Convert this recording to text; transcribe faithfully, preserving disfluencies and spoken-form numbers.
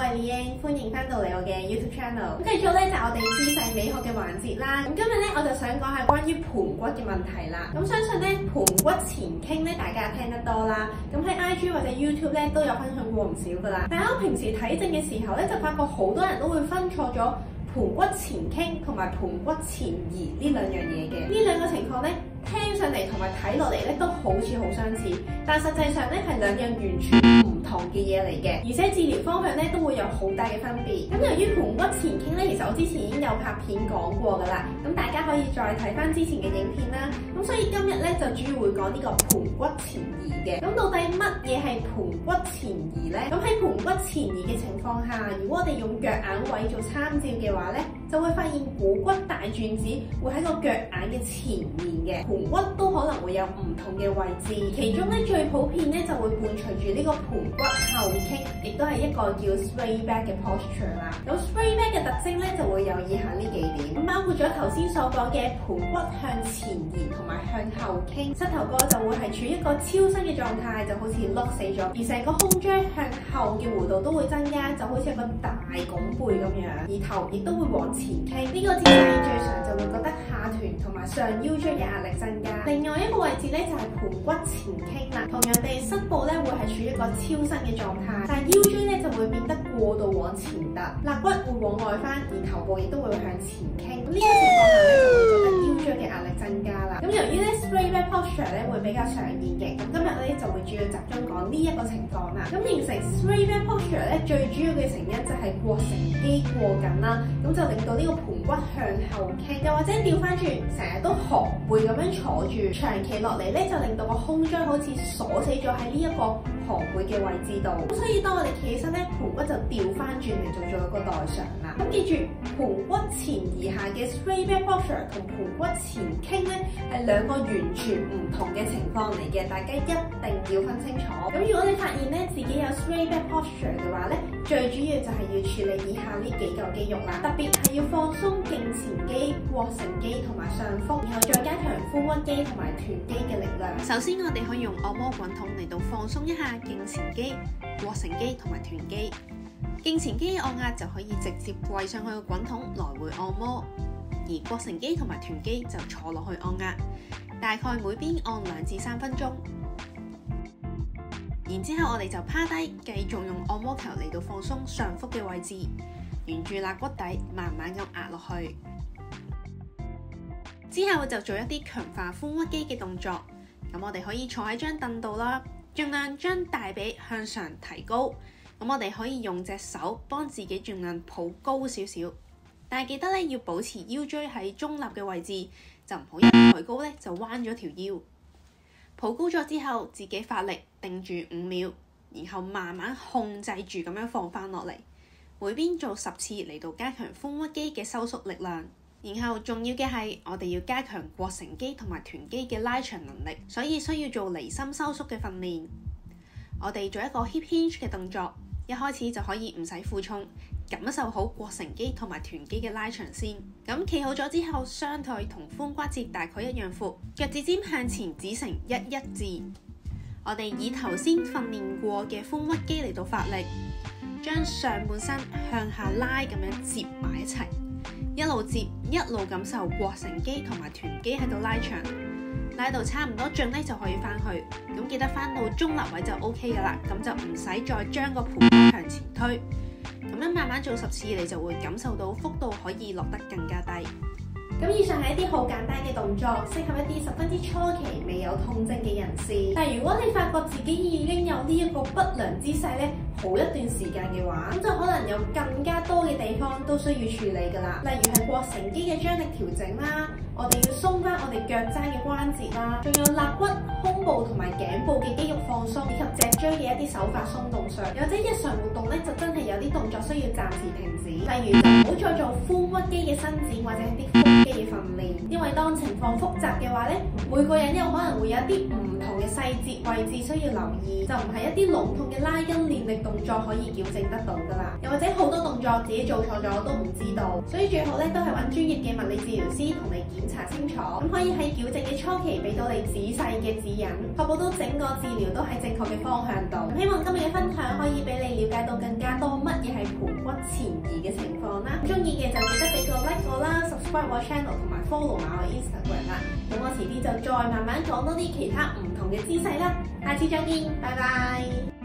係 Lian， 歡迎翻到嚟我嘅 YouTube channel。咁繼續咧就係我哋姿勢美學嘅環節啦。咁今日咧我就想講下關於盤骨嘅問題啦。咁相信咧盤骨前傾咧大家聽得多啦。咁喺 I G 或者 YouTube 咧都有分享過唔少噶啦。但係我平時睇症嘅時候咧就發覺好多人都會分錯咗盤骨前傾同埋盤骨前移呢兩樣嘢嘅。呢兩個情況咧聽上嚟同埋睇落嚟咧都好似好相似，但實際上咧係兩樣完全唔同嘅嘢嚟嘅，而且治療方向咧都會有好大嘅分別。咁由於盤骨前傾咧，其實我之前已經有拍片講過噶啦，咁大家可以再睇翻之前嘅影片啦。咁所以今日咧就主要會講呢個盤骨前移嘅。咁到底乜嘢係盤骨前移咧？咁喺盤骨前移嘅情況下，如果我哋用腳眼位做參照嘅話咧，就會發現股骨大轉子會喺個腳眼嘅前面嘅，盤骨都可能會有唔同嘅位置，其中咧最普遍咧就會伴隨住呢個盤骨後傾，亦都係一個叫 straight back 嘅 posture 啦。咁 straight back 嘅特徵咧就會有以下呢幾點，咁包括咗頭先所講嘅盤骨向前移同埋向後傾，膝頭哥就會係處於一個超伸嘅狀態，就好似碌死咗，而成個胸椎向後嘅弧度都會增加，就好似一個大拱背咁樣，而頭亦都會往前傾。呢個姿勢最常就會覺得下臀同埋上腰椎嘅壓力增加。另外一個位置咧就係盤骨前傾啦，同樣地膝部咧會係處於一個超伸嘅狀態，但係腰椎咧就會變得過度往前突，肋骨會往外翻，而頭部亦都會向前傾。呢、這個情況下咧就會覺得腰椎嘅壓力增加啦。咁由於咧 straight back posture 咧會比較常見嘅，咁今日咧就會主要集中講呢一個情況啦。咁形成 straight back posture 咧最主要嘅成因就係膕繩肌過緊啦，咁就令到呢個盤骨向後傾，又或者調翻轉成日都駝背咁樣坐住，長期落嚟咧就令到個胸椎好似鎖死咗喺呢一個駝背嘅位置度。咁所以當我哋企起身咧，盤骨就調翻轉嚟做咗一個代償啦。咁記住，盤骨前移下嘅 straight back posture 同盤骨前傾咧係兩個完全唔同嘅情況嚟嘅，大家一定要分清楚。咁如果你發現咧自己有 straight back posture 嘅話咧，最主要就係要處理以下呢幾嚿肌肉啦，特別係要放鬆脛前肌、膕繩肌同埋上腹，然後再加強髖屈肌同埋臀肌嘅力量。 首先我哋可以用按摩滾筒嚟到放鬆一下脛前肌、膕繩肌同埋臀肌。脛前肌按壓就可以直接跪上去個滾筒來回按摩，而膕繩肌同埋臀肌就坐落去按壓，大概每邊按兩至三分鐘。然之後我哋就趴低，繼續用按摩球嚟到放鬆上腹嘅位置，沿住肋骨底慢慢咁壓落去。之後就做一啲強化髖屈肌嘅動作。咁我哋可以坐喺張凳度啦，盡量將大髀向上提高。咁我哋可以用隻手幫自己盡量抱高少少，但係記得咧要保持腰椎喺中立嘅位置，就唔好一抬高咧就彎咗條腰。抱高咗之後，自己發力定住五秒，然後慢慢控制住咁樣放翻落嚟。每邊做十次嚟到加強髖屈肌嘅收縮力量。然後重要嘅係我哋要加強膕繩肌同埋臀肌嘅拉長能力，所以需要做離心收縮嘅訓練。我哋做一個 hip hinge 嘅動作，一開始就可以唔使負重，感受好膕繩肌同埋臀肌嘅拉長先。咁企好咗之後，雙腿同髖關節大概一樣闊，腳趾尖向前指成一一字。我哋以頭先訓練過嘅髖屈肌嚟到發力，將上半身向下拉咁樣接埋一齊，一路接一路感受膕繩肌同埋臀肌喺度拉長，拉到差唔多盡咧就可以翻去。咁記得翻到中立位就 O K 噶啦，咁就唔使再將個盤骨向前推。咁樣慢慢做十次，你就會感受到幅度可以落得更加低。 咁以上係一啲好簡單嘅動作，適合一啲十分之初期未有痛症嘅人士。但係如果你發覺自己已經有呢一個不良姿勢咧，好一段時間嘅話，咁就可能有更加多嘅地方都需要處理噶啦。例如係膕繩肌嘅張力調整啦，我哋要鬆翻我哋腳踭嘅關節啦，仲有肋骨、胸部同埋頸部嘅肌肉放鬆，以及脊椎嘅一啲手法鬆動上。有啲日常活動咧，就真係有啲動作需要暫時停止，例如就唔好再做髖屈肌嘅伸展或者係啲腹肌嘅訓練，因為當情況複雜嘅話咧，每個人有可能會有一啲唔同嘅細節位置需要留意，就唔係一啲籠統嘅拉筋練力動作可以矯正得到噶啦。又或者好多動作自己做錯咗都唔知道，所以最好咧都係揾專業嘅物理治療師同你檢查清楚，咁可以喺矯正嘅初期俾到你仔細嘅指引，確保到整個治療都喺正確嘅方向度。希望今日嘅分享可以俾你了解到更加多乜嘢係盤骨前移嘅情況啦。中意嘅就記得俾個 like 我啦 ，subscribe 我 channel 同埋 follow 埋我 Instagram 啦。咁我遲啲就再慢慢講多啲其他唔同嘅姿勢啦。下次再見，拜拜。